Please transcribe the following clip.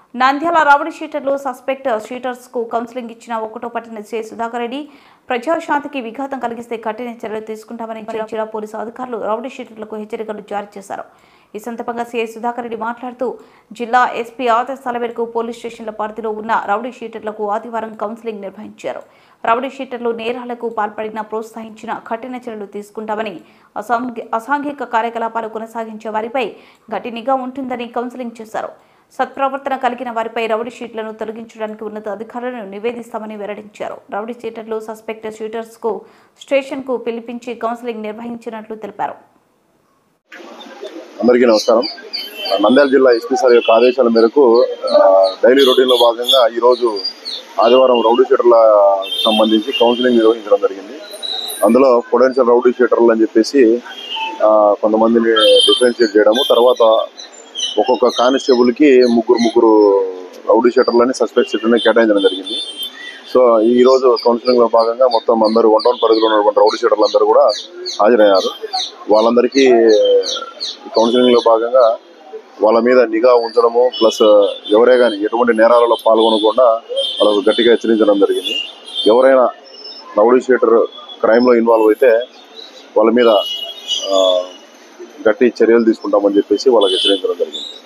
Nandyal rowdy షీటర్లు suspect sheeters కు counselling ఇచ్చిన ఒకటో పట్టిన సి సుధాకర్ రెడ్డి ప్రజాశాంతికి విఘాతం కలిగిస్తే కఠిన చర్యలు తీసుకుంటామని జిల్లా పోలీసు అధికారులు రౌడీ షీటర్లకు హెచ్చరికలు జారీ చేశారు. ఈ సందర్భంగా సిఐ సుధాకర్ రెడ్డి మాట్లాడుతూ జిల్లా ఎస్పీ ఆదేశాల మేరకు పోలీస్ స్టేషన్ల పరిధిలో ఉన్న రౌడీ షీటర్లకు ఆదివారం కౌన్సిలింగ్ నిర్వహించారు. రౌడీ షీటర్లు నేరాలకు పాల్పడిన ప్రోత్సహించిన కఠిన చర్యలు తీసుకుంటామని, అసాంఘిక కార్యకలాపాలు కొనసాగించే వారిపై గట్టి నిఘా ఉంటుందని కౌన్సిలింగ్ చేశారు. సత్ప్రవర్తన కలిగిన వారిపై రౌడీ షీట్లను తొలగించడానికి ఉన్నత అధికారులను నివేదిస్తామని వెల్లడించారు. రౌడీ షీటర్లు సస్పెక్ట్ షీటర్స్ కు స్టేషన్ కు పిలిపించి కౌన్సిలింగ్ నిర్వహించినట్లు తెలిపారు. అందరికీ నమస్కారం. నంద్యాల జిల్లా ఎస్పీ సార్ యొక్క ఆదేశాల మేరకు డైలీ రొటీన్లో భాగంగా ఈరోజు ఆదివారం రౌడీ షీటర్ల సంబంధించి కౌన్సిలింగ్ నిర్వహించడం జరిగింది. అందులో పొటెన్షియల్ రౌడీ షీటర్లు అని చెప్పేసి కొంతమందిని డిఫరెన్షియేట్ చేయడము, తర్వాత ఒక్కొక్క కానిస్టేబుల్కి ముగ్గురు రౌడీ షీటర్లని సస్పెక్ట్ షీటర్ని కేటాయించడం జరిగింది. సో ఈరోజు కౌన్సిలింగ్లో భాగంగా మొత్తం అందరూ 1 టౌన్ పరిధిలో ఉన్నటువంటి రౌడీ షీటర్లు అందరూ కూడా హాజరయ్యారు. వాళ్ళందరికీ కౌన్సిలింగ్లో భాగంగా వాళ్ళ మీద నిఘా ఉంచడము, ప్లస్ ఎవరే కానీ ఎటువంటి నేరాలలో పాల్గొనకుండా వాళ్ళకు గట్టిగా హెచ్చరించడం జరిగింది. ఎవరైనా రౌడీ షీటర్ క్రైమ్లో ఇన్వాల్వ్ అయితే వాళ్ళ మీద గట్టి చర్యలు తీసుకుంటామని చెప్పేసి వాళ్ళకి హెచ్చరించడం జరిగింది.